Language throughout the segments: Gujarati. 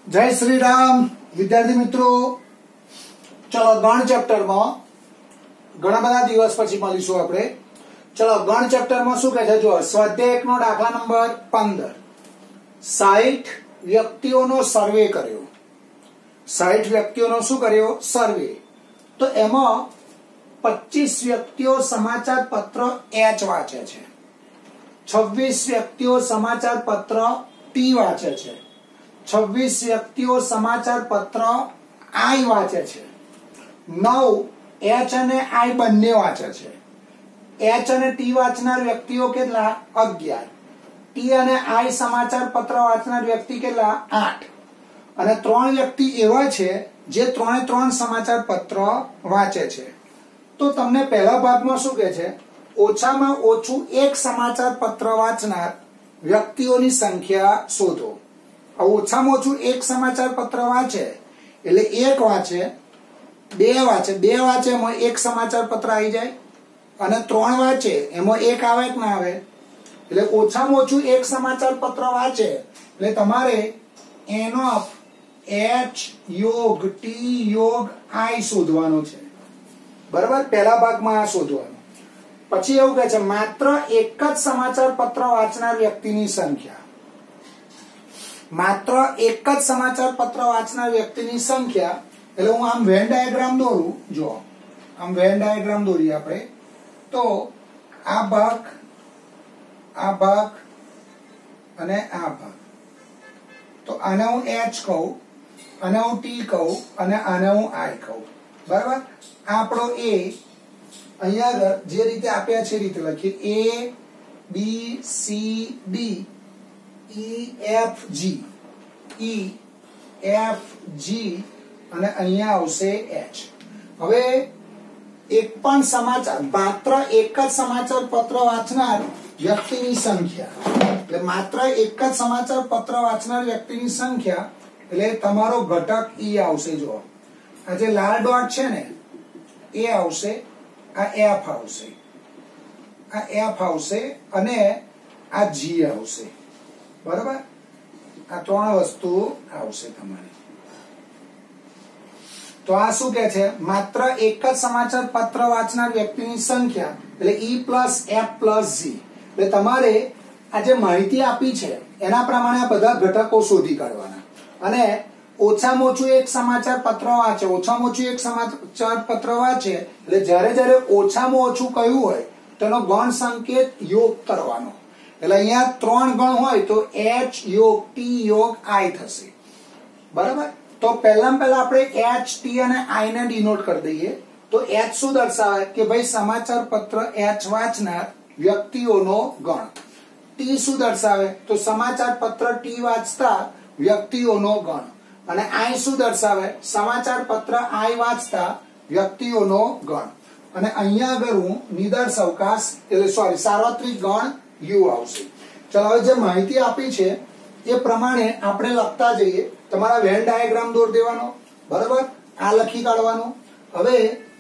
जय श्री राम विद्यार्थी मित्रों, चलो गण चैप्टर में घणा बधा दिवस पछी मळीशुं आपणे। चलो गण चैप्टर में शुं कहे छे, जो स्वाध्याय 1 नो दाखला नंबर 15 60 व्यक्तिओनो सर्वे कर्यो। 60 व्यक्तिओनो शुं कर्यो? सर्वे। तो एमां 25 व्यक्तिओ समाचार पत्र एच वांचे छे, 26 व्यक्तिओ समाचार पत्र टी वांचे छे, 26 व्यक्तिओ समाचार पत्र आई वांचे छे, 9 एच अने आई बंने वांचे छे। एच अने टी वांचनार व्यक्तिओ केटला? 11। टी अने आई समाचार पत्र वांचनार व्यक्ति केटला? 8। अने 3 व्यक्ति एवा छे जे 3 समाचार पत्र वांचे छे। तो तमने पहला भागमां शुं कहे छे? ओछामां ओछुं एक समाचार पत्र वांचनार व्यक्तिओनी संख्या शोधो। ओछामां ओछुं एक समाचार पत्र वांचे એટલે એક વાંચે, બે વાંચે એમાં એક સમાચાર પત્ર આવી જાય, અને 3 વાંચે એમાં એક આવે કે ના આવે? એટલે ઓછામાં ઓછું એક સમાચાર પત્ર વાંચે એટલે તમારે એન ઓફ એચ યોગ ટી યોગ આઈ શોધવાનો છે, બરાબર? પહેલા ભાગમાં આ શોધવાનું। પછી એવું કહે છે માત્ર એક જ સમાચાર પત્ર વાંચનાર વ્યક્તિની સંખ્યા। मात्र एक ज समाचार पत्र वांचनार व्यक्तिनी संख्या એટલે હું આમ વેન ડાયાગ્રામ દોરું। જો આમ વેન ડાયાગ્રામ દોરીએ આપણે, તો આ ભાગ અને આ ભાગ, તો આને હું એચ કહું, આને હું ટી કહું, અને આને હું આઈ કહું, બરાબર? આ આપણો એ અહીંયા જે રીતે આપ્યા છે એ રીતે લખીએ, A B C D EF G અને અહીંયા આવશે H। હવે એક પણ સમાચાર, માત્ર એક જ સમાચાર પત્ર વાંચનાર વ્યક્તિની સંખ્યા, એટલે માત્ર એક જ સમાચાર પત્ર વાંચનાર વ્યક્તિની સંખ્યા એટલે તમારો ઘટક E આવશે। જો આ જે લાલ ડોટ છે ને એ આવશે, આ F આવશે, આ F આવશે અને આ G આવશે, बराबर? आ 3 वस्तु आवशे तमारी। तो आ शुं कहे छे? मात्र एक ज समाचार पत्र वांचनार व्यक्तिनी संख्या એટલે E + F + G। એટલે તમારે આ જે માહિતી આપી છે એના પ્રમાણે આ બધા ઘટકો શોધી કાઢવાના, અને ઓછામાં ઓછું એક સમાચાર પત્ર વાંચે, ઓછામાં ઓછું એક સમાચાર પત્ર વાંચે એટલે જ્યારે જ્યારે ઓછામાં ઓછું કયું હોય તેનો ગણ સંકેત યોગ કરવાનો। એટલે અહીંયા 3 ગણ હોય તો H યોગ T યોગ I થશે, બરાબર? તો પહેલા આપણે H T અને I ને ડિનોટ કરી દઈએ। તો H શું દર્શાવે કે ભાઈ સમાચાર પત્ર H વાંચનાર વ્યક્તિઓનો ગણ। T શું દર્શાવે? તો સમાચાર પત્ર T વાંચતા વ્યક્તિઓનો ગણ। અને I શું દર્શાવે? સમાચાર પત્ર I વાંચતા વ્યક્તિઓનો ગણ। અને અહીંયા આગળ હું નિદર્શ અવકાશ એટલે સાર્વત્રિક ગણ U આવશે। ચલો હવે જે માહિતી આપી છે એ પ્રમાણે આપણે લખતા જઈએ। તમારા વેન ડાયાગ્રામ દોર દેવાનો, બરાબર? આ લખી કાઢવાનો। હવે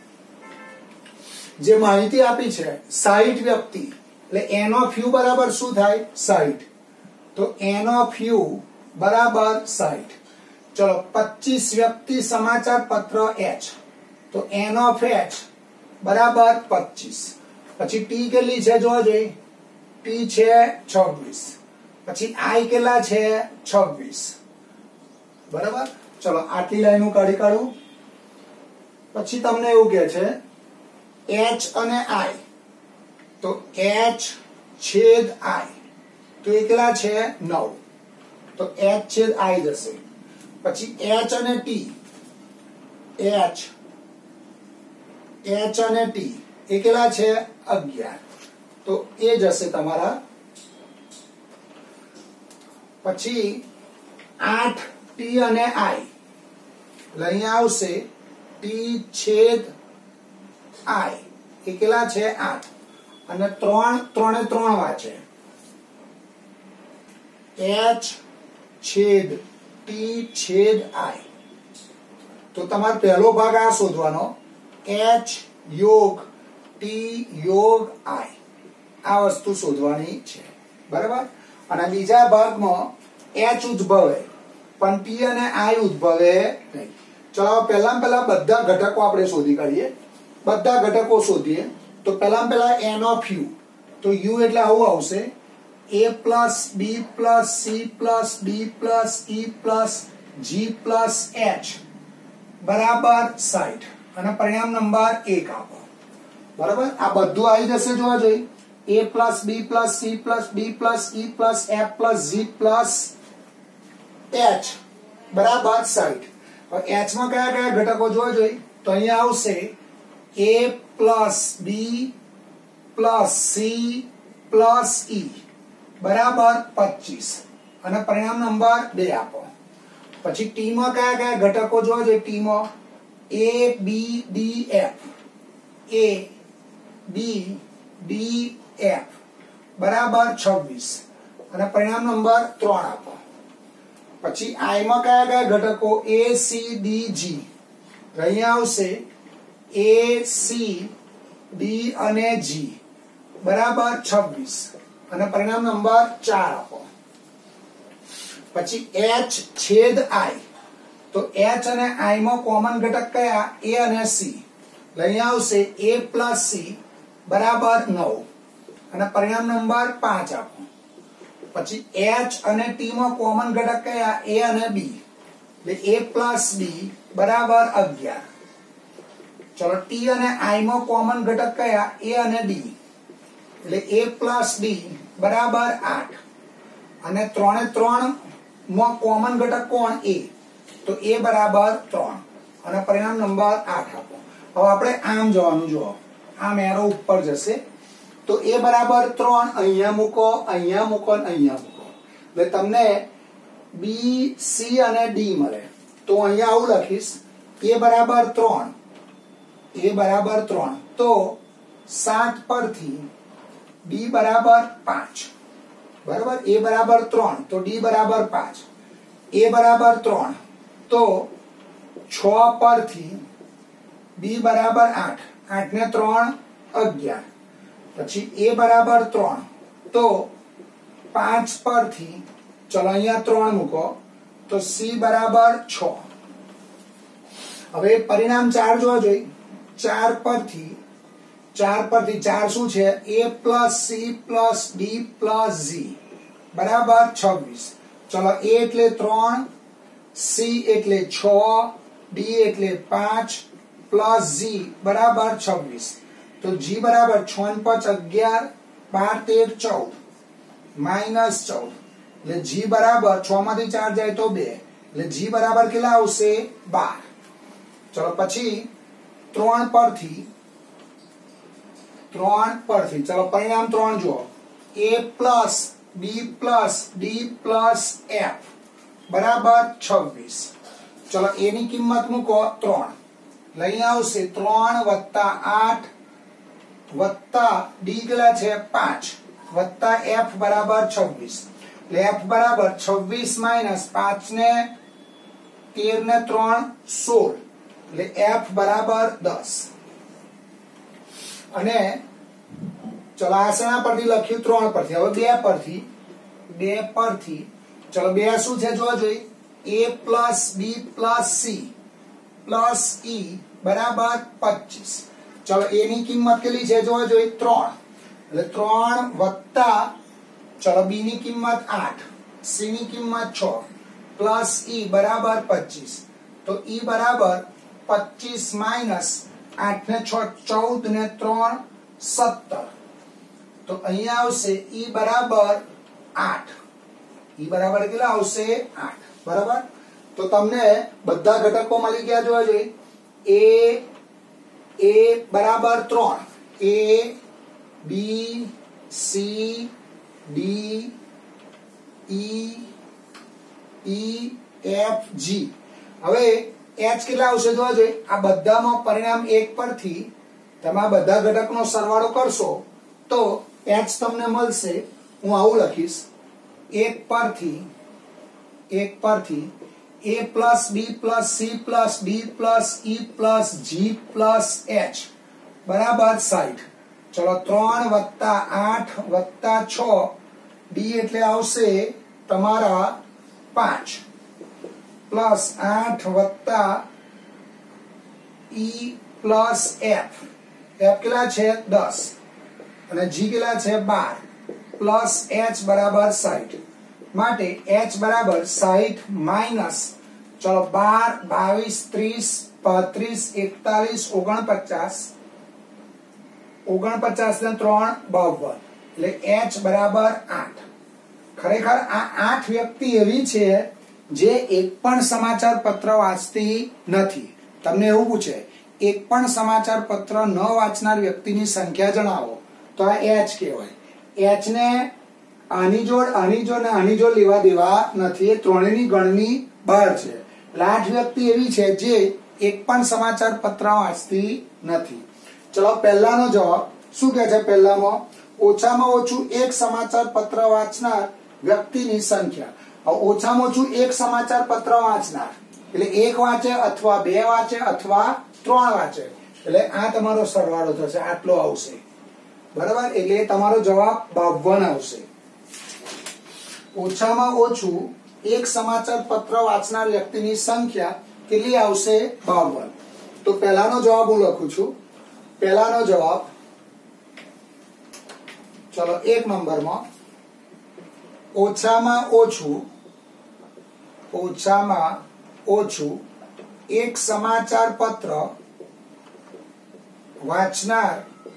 જે માહિતી આપી છે 60 વ્યક્તિ એટલે N of U બરાબર શું થાય? 60। તો N of U બરાબર 60। ચલો 25 વ્યક્તિ સમાચાર પત્ર H, તો N of H બરાબર 25। પછી T કેટલી છે જોવા જોઈએ? T છે 26, પછી I કેટલા છે? 26, બરાબર? ચલો આટલી લાઈનો કાઢી કાઢું। પછી તમને એવું કહે છે H અને I, તો H છેદ I, તો એ કેટલા છે? 9, તો H છેદ I જશે। પછી H અને T, H અને T એ કેટલા છે? 11, तो ए जैसे तमारा। પછી 8 T અને I લઈ આવશે, T છેદ I એ કેટલા છે? 8, અને 3 વાંચે, H છેદ T છેદ I। તો તમારો પહેલો ભાગ આ શોધવાનો, H યોગ T યોગ I, આ વસ્તુ શોધવાની છે, બરાબર? અને બીજા ભાગમાં H ઉદ્ભવે પણ P અને I ઉદ્ભવે નહીં. ચલો પહેલા બધા ઘટકો આપણે શોધી કાઢીએ. બધા ઘટકો શોધીએ તો પહેલા n of u, તો u એટલે આવું આવશે a plus b plus c plus d plus e plus g plus h બરાબર 60 અને પરિણામ નંબર 1 આપો. બરાબર, આ બધું આવી જશે જોવા જોઈએ. a plus b plus c plus d plus e plus f plus g plus h બરાબર 60. હવે h માં કયા કયા ઘટકો જોવા જોઈએ તો અહીંયા આવશે a plus b plus c plus e બરાબર 25 અને પરિણામ નંબર 2 આપો. પછી t માં કયા કયા ઘટકો જોવા જોઈએ. t માં a b d f, a b d f બરાબર 26 અને પરિણામ નંબર 3 આપો. પછી i માં કયા કયા ઘટકો a c d g, અહીંયા આવશે a c d અને g બરાબર 26 અને પરિણામ નંબર 4 આપો. પછી h છેદ i, તો h અને i માં કોમન ઘટક કયા a અને c, અહીંયા આવશે a plus c બરાબર 9 અને પરિણામ નંબર 5 આપો. પછી h અને t માં કોમન ઘટક કયા a અને b, એટલે a plus b બરાબર 11. ચલો t અને i માં કોમન ઘટક કયા a અને d, એટલે a plus d બરાબર 8 અને 3 એ 3 માં કોમન ઘટક કોણ a, તો a બરાબર 3 અને પરિણામ નંબર 8 આપો. હવે આપણે આમ જવાનું, જુઓ આમ એરો ઉપર જશે તો a બરાબર 3 અહીંયા મૂકો, અહીંયા મૂકો અને અહીંયા મૂકો, એટલે તમને b c અને d મળે. તો અહીંયા આવું લખીશ a બરાબર 3, a બરાબર 3, તો 7 પરથી d બરાબર 5 બરાબર. a બરાબર 3 તો d બરાબર 5, a બરાબર 3 તો 6 પરથી b બરાબર 8, 8 ને 3 11. પછી a બરાબર 3 તો 5 પરથી, ચલો અહીંયા 3 મૂકો તો c બરાબર 6. હવે પરિણામ 4 જોવા જોઈએ. 4 પરથી 4 શું છે a plus c plus d plus g બરાબર 26. ચલો a એટલે 3, c એટલે 6, d એટલે 5 plus g બરાબર 26. તો g બરાબર 6 ને 5 11, 12 13 14 minus 14, એટલે g બરાબર 6 માંથી 4 જાય તો 2, એટલે g બરાબર કેટલા આવશે 12. ચલો પછી 3 પરથી ચલો પરિણામ 3 જુઓ. a plus b plus d plus f બરાબર 26. ચલો a ની કિંમત મૂકો 3, લઈ આવશે 3 વત્તા 8 વત્તા d કેટલા છે 5 વત્તા f બરાબર 26, એટલે f બરાબર 26 માઇનસ 5 ને 13 ને 3 16, એટલે f બરાબર 10. અને ચલો આ શેના પરથી લખ્યું 3 પરથી. હવે 2 પરથી ચલો 2 શું છે જોવા જોઈએ. a plus b plus c plus e બરાબર 25. ચલો a ની કિંમત કેટલી છે જોવા જોઈએ 3, એટલે 3 વત્તા ચલો b ની કિંમત 8, c ની કિંમત 6 પ્લસ e બરાબર 25, તો e બરાબર 25 માઇનસ 8 ને 6 14 ને 3 17, તો અહીંયા આવશે e બરાબર 8. e બરાબર કેટલા આવશે 8 બરાબર. તો તમને બધા ઘટકો મળી ગયા જોવા જોઈએ. a બરાબર 3, a b c d e f g. હવે h કેટલા આવશે જોવા જોઈએ. આ બધામાં પરિણામ 1 પરથી તમે આ બધા ઘટકનો સરવાળો કરશો તો h તમને મળશે. હું આવું લખીશ 1 પરથી a plus b plus c plus d plus e plus g plus h બરાબર 60. ચલો 3 વત્તા 8 વત્તા 6 d એટલે આવશે તમારા 5 પ્લસ 8 વત્તા ઈ પ્લસ એફ. એફ કેટલા છે 10 અને જી કેટલા છે 12 પ્લસ એચ બરાબર 60. માટે એચ બરાબર 60 માઇનસ ચલો 12 22 30 35 41 49 ને 3 52 એટલે એચ બરાબર 8. ખરેખર આ 8 વ્યક્તિ એવી છે જે એક પણ સમાચાર પત્ર વાંચતી નથી. તમને એવું પૂછે એક પણ સમાચાર પત્ર ન વાંચનાર વ્યક્તિની સંખ્યા જણાવો તો આ એચ કહેવાય. એચ ને આની જોડ ને આની જોડ લેવા દેવા નથી. એ ત્રણેયની ગણની બહાર છે. એટલે 8 વ્યક્તિ એવી છે જે એક પણ સમાચાર પત્ર વાંચતી નથી. ચલો પહેલાનો જવાબ શું કહે છે? પહેલામાં ઓછામાં ઓછું એક સમાચાર પત્ર વાંચનાર વ્યક્તિની સંખ્યા. ઓછામાં ઓછું એક સમાચાર પત્ર વાંચનાર એટલે એક વાંચે અથવા બે વાંચે અથવા 3 વાંચે એટલે આ તમારો સરવાળો થશે. આટલો આવશે બરાબર. એટલે તમારો જવાબ 52 આવશે. ઓછામાં ઓછું એક સમાચાર પત્ર વાંચનાર વ્યક્તિની સંખ્યા કેટલી આવશે? 52. તો પહેલાનો જવાબ હું લખું છું. પહેલાનો જવાબ ચલો 1 નંબરમાં ઓછામાં ઓછું એક સમાચાર પત્ર વાંચનાર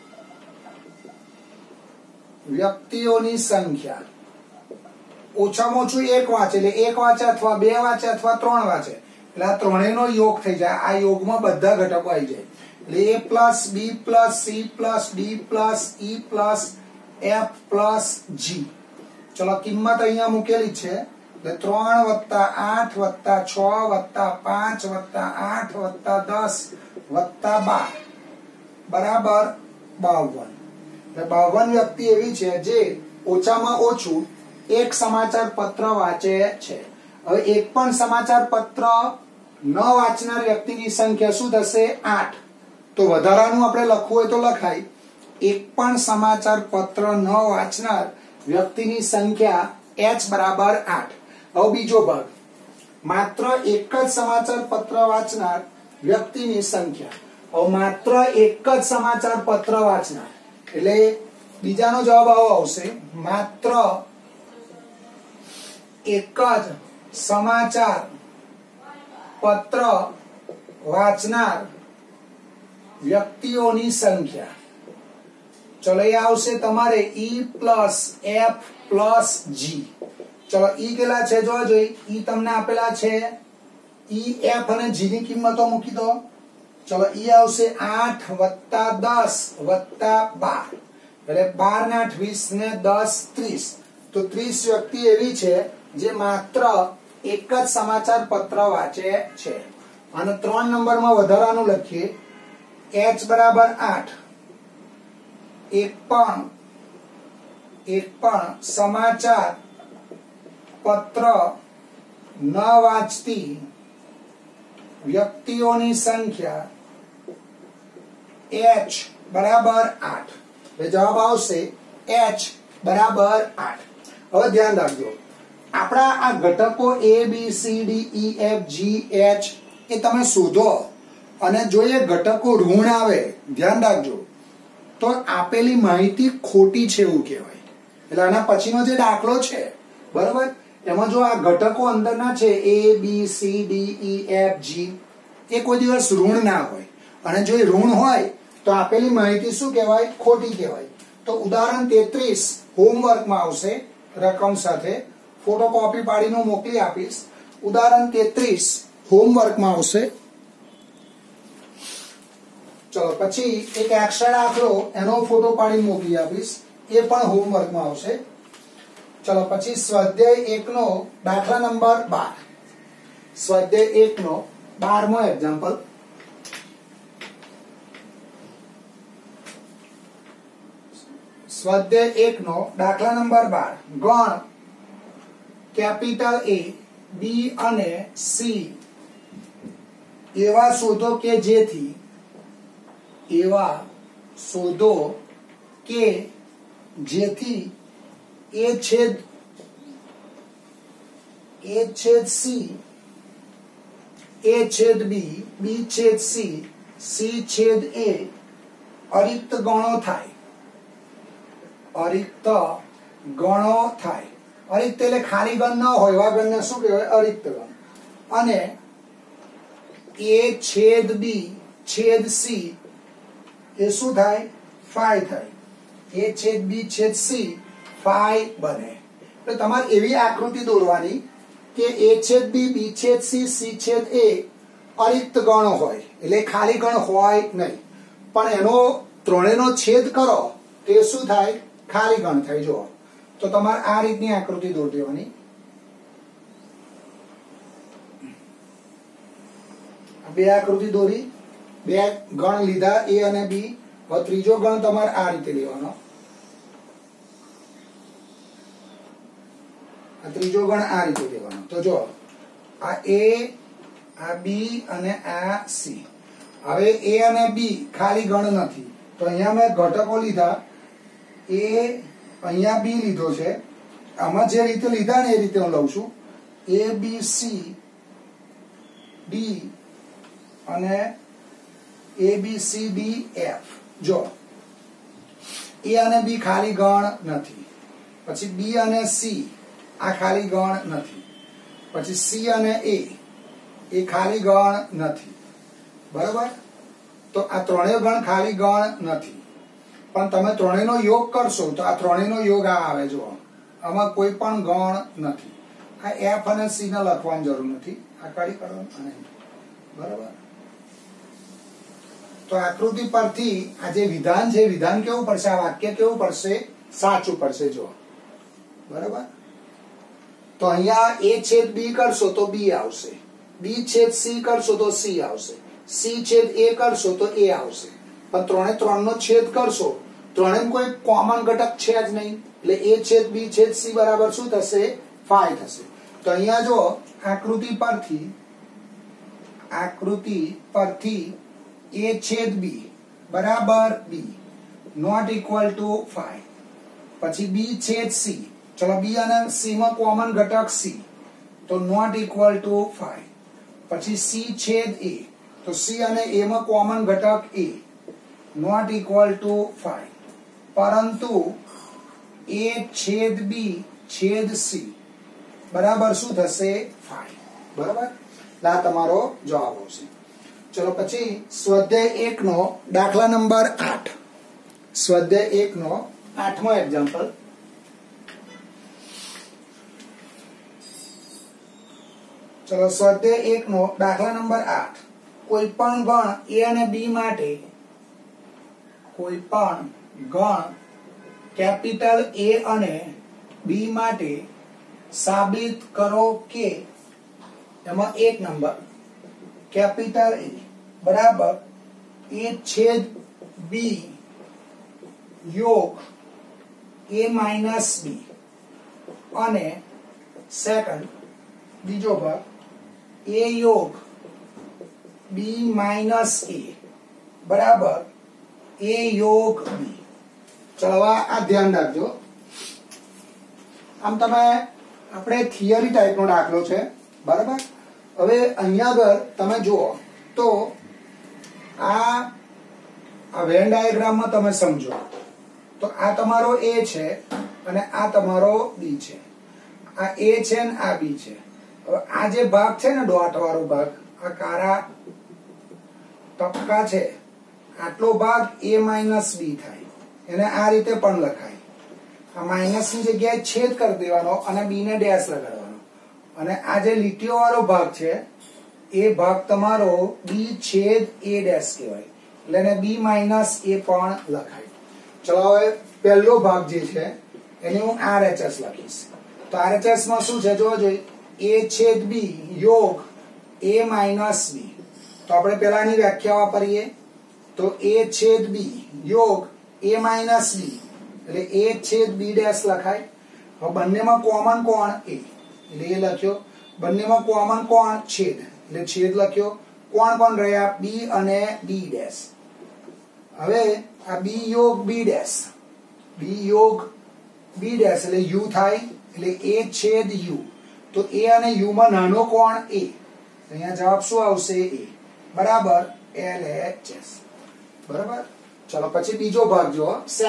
વ્યક્તિઓની સંખ્યા. ઓછામાં ઓછું એક વાંચે એટલે એક વાંચે અથવા બે વાંચે અથવા 3 વાંચે એટલે આ ત્રણેયનો યોગ થઈ જાય. આ યોગમાં બધા ઘટકો આવી જાય એટલે a plus B plus C plus D plus E plus F plus G. ચલો કિંમત અહીંયા મૂકેલી છે એટલે 3 વત્તા 8 વત્તા 6 વત્તા 5 વત્તા 8 વત્તા 10 વત્તા 12 બરાબર 52. એટલે 52 વ્યક્તિ એવી છે જે ઓછામાં ઓછું એક સમાચાર પત્ર વાંચે છે. હવે એક પણ સમાચાર પત્ર ન વાંચનાર વ્યક્તિની સંખ્યા શું થશે? 8. તો વધારાનું આપણે લખવું હોય તો લખાય એક પણ સમાચાર પત્ર ન વાંચનાર વ્યક્તિની સંખ્યા h બરાબર 8. હવે બીજો ભાગ માત્ર એક જ સમાચાર પત્ર વાંચનાર વ્યક્તિની સંખ્યા. હવે માત્ર એક જ સમાચાર પત્ર વાંચનાર એટલે બીજાનો જવાબ આવો આવશે. માત્ર એક જ સમાચાર પત્ર વાંચનાર વ્યક્તિઓની સંખ્યા. ચલો એ આવશે તમારે E plus F plus G. ચલો ઈ કેટલા છે જોવા જોઈએ. ઈ તમને આપેલા છે. ઈ એફ અને જી ની કિંમતો મૂકી દો. ચલો ઈ આવશે 8 વત્તા 10 વત્તા 12 એટલે 12 ને 8 20 ને 10 30. તો 30 વ્યક્તિ એવી છે જે માત્ર એક જ સમાચાર પત્ર વાંચે છે. અને 3 નંબરમાં વધારાનું લખીએ h બરાબર 8. એક પણ સમાચાર પત્ર ન વાંચતી વ્યક્તિઓની સંખ્યા h બરાબર 8. જવાબ આવશે h બરાબર 8. હવે ધ્યાન રાખજો આપણા આ ઘટકો a b c d e f g h એ તમે શોધો અને જો એ ઘટકો ઋણ આવે ધ્યાન રાખજો તો આપેલી માહિતી ખોટી છે એવું કહેવાય. એટલે આના પછીનો જે દાખલો છે બરાબર એમાં જો આ ઘટકો અંદરના છે a b c d e f g એ કોઈ દિવસ ઋણ ના હોય અને જો એ ઋણ હોય તો આપેલી માહિતી શું કહેવાય? ખોટી કહેવાય. તો ઉદાહરણ 33 હોમવર્કમાં આવશે રકમ સાથે. ફોટોકોપી પાડીને મોકલી આપીશ. ઉદાહરણ 33 હોમવર્કમાં આવશે. ચલો પછી એક એક્સ્ટ્રા દાખલો એનો ફોટો પાડીને મોકલી આપીશ. એ પણ હોમવર્કમાં આવશે. ચલો પછી સ્વાધ્યાય 1 નો દાખલા નંબર 12. સ્વાધ્યાય 1 નો 12મો એક્ઝામ્પલ. સ્વાધ્યાય 1 નો દાખલા નંબર 12. ગણ કેપિટલ A, B અને C એવા શોધો કે જેથી A છેદ C ए छेद बी, बी छेद सी, सी छेद ए अरिक्त गणो थाय। अरिक्त गणो थाय। अरिक्त એટલે ખાલી ગણ ન હોય એવા ગણને શું કહેવાય? અરિક્ત ગણ। અને એ છેદ બી છેદ સી એ શું થાય? ફાઈ થાય। એ છેદ બી છેદ સી ફાઈ બને। એટલે તમારે એવી આકૃતિ દોરવાની કે એ છેદ બી, બી છેદ સી, सी છેદ એ અરિક્ત ગણ હોય, એટલે ખાલી ગણ હોય નહીં, પણ એનો ત્રણેયનો છેદ કરો તો એ શું થાય? ખાલી ગણ થાય। જો તો તમારે આ રીતની આકૃતિ દોરી દેવાની। બે આકૃતિ દોરી, બે ગણ લીધા એ અને બી। હવે ત્રીજો ગણ તમારે આ રીતે લેવાનો। આ ત્રીજો ગણ આ રીતે લેવાનો। તો જો આ એ, આ બી અને આ સી। હવે એ અને બી ખાલી ગણ નથી, તો અહીંયા મેં ઘટકો લીધા। એ અહીંયા બી લીધો છે, આમાં જે રીતે લીધા ને એ રીતે હું લઉં છું। એ બી સી ડી અને એ બી सी डी एफ। જો એ અને બી ખાલી ગણ નથી, પછી બી અને સી આ ખાલી ગણ નથી, પછી સી અને એ ખાલી ગણ નથી, બરાબર? તો આ ત્રણેય ગણ ખાલી ગણ નથી, પણ તમે ત્રણેયનો योग કરશો તો આ ત્રણેયનો योग આ આવે। જો આમાં કોઈ પણ ગણ નથી। આ એફ અને સી ને લખવાની જરૂર નથી, આ કાઢી કાઢવાનું, બરાબર? તો આકૃતિ પરથી આ જે વિધાન છે, વિધાન કેવું પડશે? આ વાક્ય કેવું પડશે? સાચું પડશે। જો બરાબર? તો અહીંયા એ છેદ બી કરશો તો બી આવશે, બી છેદ સી કરશો તો સી આવશે, સી છેદ એ કરશો તો એ આવશે, પણ ત્રણે ત્રણનો છેદ કરશો, ત્રણેય કોઈ કોમન ઘટક છે જ નહીં, એટલે એ છેદ બી છેદ સી બરાબર શું થશે? ફાઈ થશે। તો અહીંયા જો આકૃતિ પરથી ए छेद बी बराबर बी नॉट इक्वल टू 5। પછી बी छेद सी, चलो बी અને सी માં કોમન ઘટક सी, તો नॉट इक्वल टू 5। પછી सी छेद ए, તો सी અને ए માં કોમન ઘટક ए, नॉट इक्वल टू 5। પરંતુ ए छेद बी छेद सी बराबर શું થશે? 5। બરાબર? લા તમારો જવાબ આવશે। चलो પછી સ્વાધ્યાય 1 નો દાખલા નંબર 8। સ્વાધ્યાય 1 નો 8મો એક્ઝામ્પલ। चलो સ્વાધ્યાય 1 નો દાખલા નંબર 8। કોઈ પણ ગણ a અને b માટે, કોઈ પણ ગણ કેપિટલ A અને B માટે સાબિત કરો કે એમાં 1 નંબર कैपिटल ए बराबर ए छेद बी योग ए माइनस बी અને સેકન્ડ બીજો ભાગ ए योग बी माइनस ए बराबर ए योग बी। चलो आ ध्यान રાખજો। આમ તમે આપણે થિયરી ટાઈપનો દાખલો છે, બરાબર? હવે અહીંયા આગળ તમે જુઓ તો આ વેન ડાયાગ્રામમાં તમે સમજો તો આ તમારો A છે અને આ તમારો B છે। આ A છે અને આ B છે। હવે આ જે ભાગ છે ને ડોટ વાળો ભાગ, આ કાળા ટપકા છે, આટલો ભાગ A માઈનસ B થાય, એને આ રીતે પણ લખાય। આ માઈનસની જગ્યાએ છેદ કરી દેવાનો અને B ને ડેશ લગાડવાનો, અને આ જે લીટીઓ વાળો ભાગ છે એ ભાગ તમારો B છેદ A ડેશ કહેવાય, એટલે એને B માઈનસ A પણ લખાય। ચલો હવે પહેલો ભાગ જે છે એને હું RHS લખીશ। તો RHS માં શું છે જોવો જોઈએ, A છેદ B योग A માઈનસ B। તો આપણે પહેલાની વ્યાખ્યા વાપરીએ તો A છેદ B योग A માઈનસ B, એટલે A છેદ B ડેશ લખાય। હવે બંનેમાં કોમન કોણ A, એટલે એ લખ્યો। બંનેમાં કોમન કોણ છેદ, એટલે છેદ લખ્યો। કોણ કોણ રહ્યા? B અને D ડેશ। હવે આ B योग B ડેશ, B योग B ડેશ એટલે U થાય, એટલે A છેદ U। તો A અને U માં નાનો કોણ A, અહીંયા જવાબ શું આવશે એ બરાબર LHS બરાબર. ચલો પછી બીજો ભાગ જો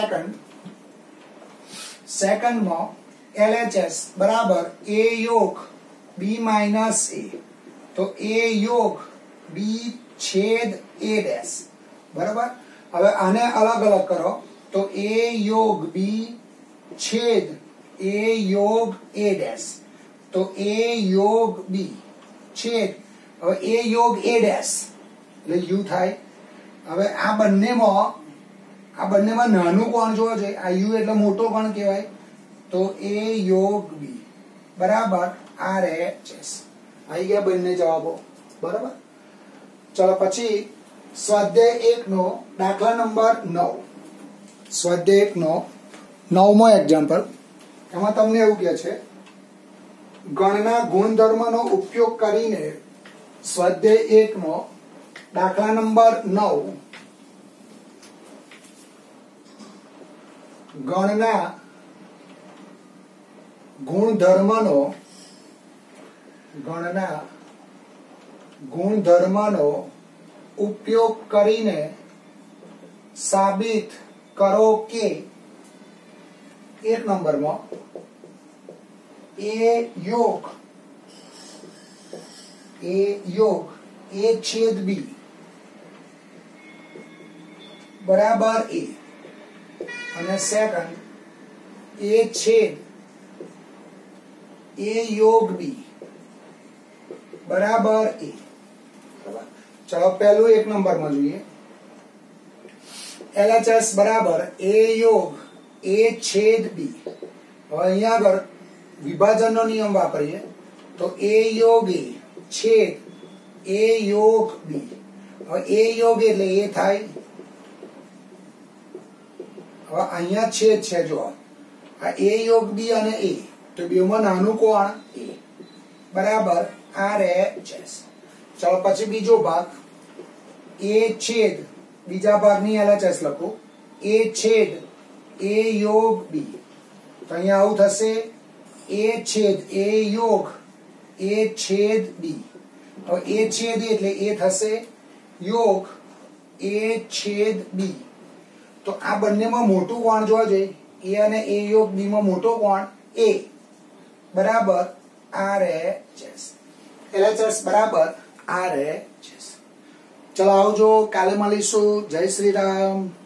સેકન્ડ માં LHS બરાબર A યોગ B માઇનસ A તો A યોગ B છેદ A ડેશ બરાબર. હવે આને અલગ અલગ કરો તો A યોગ B છેદ A યોગ A ડેશ તો A યોગ B છેદ હવે A યોગ A ડેશ એટલે U થાય. હવે આ બંનેમાં નાનું કોણ જોવા જોઈએ, આ U એટલે મોટો કોણ કહેવાય તો A યોગ B બરાબર RHS. આવી ગયા બંને જવાબો બરાબર. ચલો પછી સ્વાધ્યાય 1 નો દાખલા નંબર 9. સ્વાધ્યાય 1 નો 9મો એક્ઝામ્પલ. એમાં તમને એવું કહે છે ગણના ગુણધર્મનો ઉપયોગ કરીને સ્વાધ્યાય 1 નો દાખલા નંબર 9 ગણના ગુણધર્મનો ઉપયોગ કરીને સાબિત કરો કે 1 નંબરમાં A યોગ A છેદ B બરાબર A અને સેકન્ડ A છેદ A યોગ B બરાબર A. ચલો પહેલું 1 નંબરમાં જોઈએ LHS બરાબર A યોગ A છેદ B. હવે અહીંયા આગળ વિભાજનનો નિયમ વાપરીએ તો A યોગ A છેદ A યોગ B. હવે A યોગ એટલે A થાય. હવે અહીંયા છેદ છે જો આ A યોગ B અને A તો બેમાં નાનું કોણ A બરાબર RHS. ચલો પછી બીજો ભાગ A છેદ બીજા ભાગની LHS લખો A છેદ A યોગ B તો અહીંયા આવું થશે A છેદ A યોગ A છેદ B. હવે A છેદ એટલે A થશે યોગ A છેદ B. તો આ બંનેમાં મોટું કોણ જોવા જોઈએ A અને A યોગ B માં મોટો કોણ A બરાબર RHS. LHS બરાબર RHS. ચલો આવજો, કાલે મળીશું. જય શ્રી રામ.